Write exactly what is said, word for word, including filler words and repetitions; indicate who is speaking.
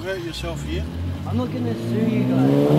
Speaker 1: hurt yourself here?
Speaker 2: I'm not gonna sue you guys.